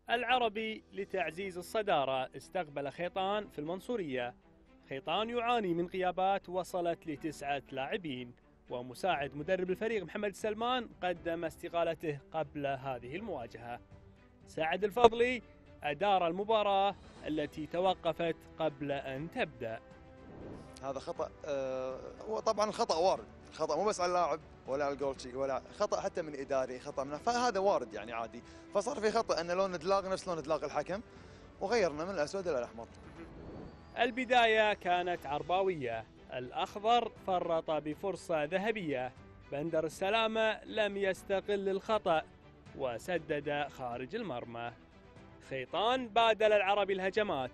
العربي لتعزيز الصدارة استقبل خيطان في المنصورية. خيطان يعاني من غيابات وصلت ل9 لاعبين، ومساعد مدرب الفريق محمد السلمان قدم استقالته قبل هذه المواجهة. سعد الفضلي أدار المباراة التي توقفت قبل أن تبدأ. هذا خطأ. هو طبعا الخطأ وارد، الخطأ مو بس على اللاعب ولا على الجولشي، ولا خطأ حتى من إداري، خطأ من فهذا وارد يعني عادي. فصار في خطأ أن لون إدلاق نفس لون إدلاق الحكم، وغيرنا من الأسود إلى الأحمر. البداية كانت عرباوية، الأخضر فرط بفرصة ذهبية، بندر السلامة لم يستقل الخطأ وسدد خارج المرمى. خيطان بادل العربي الهجمات،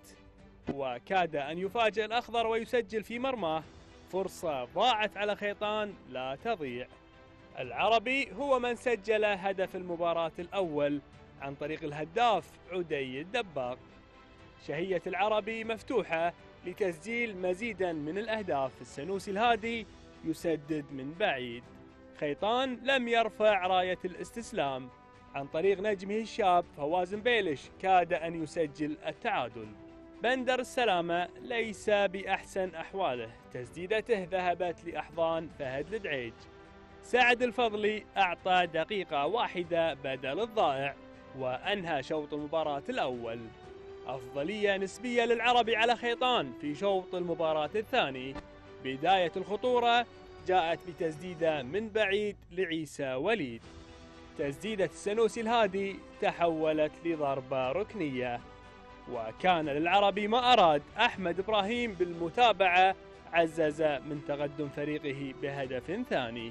وكاد أن يفاجئ الأخضر ويسجل في مرماه، فرصة ضاعت على خيطان لا تضيع. العربي هو من سجل هدف المباراة الأول عن طريق الهداف عدي الدباق. شهية العربي مفتوحة لتسجيل مزيدا من الأهداف، السنوسي الهادي يسدد من بعيد. خيطان لم يرفع راية الاستسلام، عن طريق نجمه الشاب فواز مبيلش كاد أن يسجل التعادل. بندر السلامة ليس بأحسن أحواله، تسديدته ذهبت لأحضان فهد الدعيج. سعد الفضلي أعطى دقيقة واحدة بدل الضائع وأنهى شوط المباراة الأول. أفضلية نسبية للعربي على خيطان في شوط المباراة الثاني. بداية الخطورة جاءت بتسديدة من بعيد لعيسى وليد. تسديدة السنوسي الهادي تحولت لضربة ركنية، وكان للعربي ما أراد. أحمد إبراهيم بالمتابعة عزز من تقدم فريقه بهدف ثاني.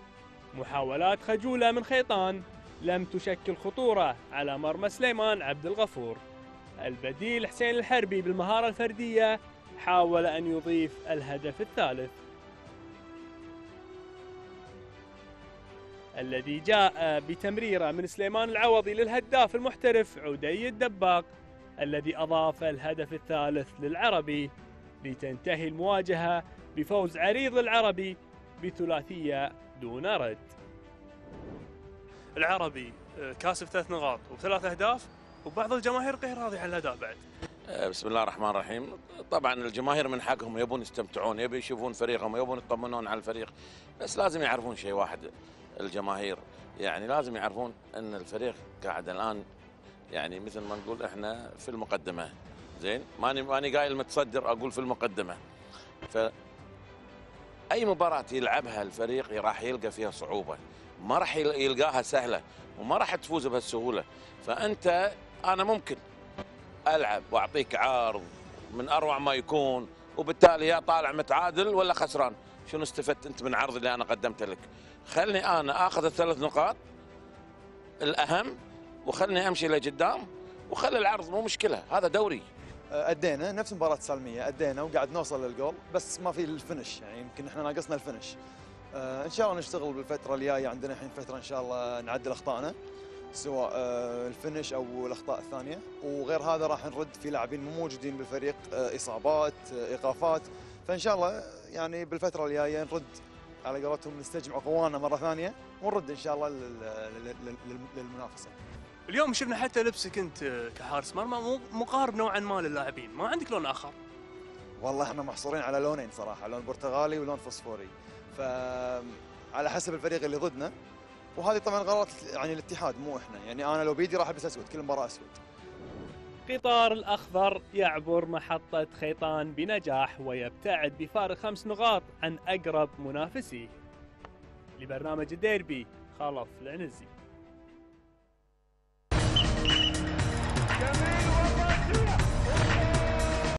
محاولات خجولة من خيطان لم تشكل خطورة على مرمى سليمان عبد الغفور. البديل حسين الحربي بالمهارة الفردية حاول أن يضيف الهدف الثالث، الذي جاء بتمريرة من سليمان العوضي للهداف المحترف عدي الدباق، الذي أضاف الهدف الثالث للعربي، لتنتهي المواجهة بفوز عريض للعربي بثلاثية دون رد. العربي كاسب 3 نقاط و3 أهداف، وبعض الجماهير غير راضي على الأداء بعد. بسم الله الرحمن الرحيم. طبعا الجماهير من حقهم يبون يستمتعون، يبون يشوفون فريقهم، يبون يطمنون على الفريق، بس لازم يعرفون شيء واحد. الجماهير يعني لازم يعرفون ان الفريق قاعد الان، يعني مثل ما نقول احنا في المقدمه، زين، ماني قايل متصدر، اقول في المقدمه. ف اي مباراه يلعبها الفريق راح يلقى فيها صعوبه، ما راح يلقاها سهله، وما راح تفوز بهالسهوله. انا ممكن العب واعطيك عرض من اروع ما يكون، وبالتالي يا طالع متعادل ولا خسران. شنو استفدت انت من العرض اللي انا قدمته لك؟ خلني انا اخذ ال3 نقاط الاهم، وخلني امشي لقدام، وخلي العرض مو مشكله، هذا دوري. ادينا نفس مباراة السالمية، ادينا وقاعد نوصل للجول، بس ما في الفنش، يعني يمكن احنا ناقصنا الفنش. ان شاء الله نشتغل بالفترة الجاية، عندنا الحين فترة ان شاء الله نعدل اخطائنا، سواء الفنش او الاخطاء الثانيه. وغير هذا راح نرد في لاعبين مو موجودين بالفريق، اصابات، ايقافات. فان شاء الله يعني بالفتره الجايه نرد على قولتهم، نستجمع قوانا مره ثانيه ونرد ان شاء الله للمنافسه. اليوم شفنا حتى لبسك انت كحارس مرمى مقارب نوعا ما للاعبين، ما عندك لون اخر؟ والله احنا محصورين على لونين صراحه، لون برتغالي ولون فوسفوري، فعلى حسب الفريق اللي ضدنا. وهذه طبعا قرارات يعني الاتحاد مو احنا، يعني انا لو بيدي راح البس اسود كل مباراه اسود. قطار الاخضر يعبر محطة خيطان بنجاح ويبتعد بفارق 5 نقاط عن اقرب منافسيه. لبرنامج الديربي خلف العنزي.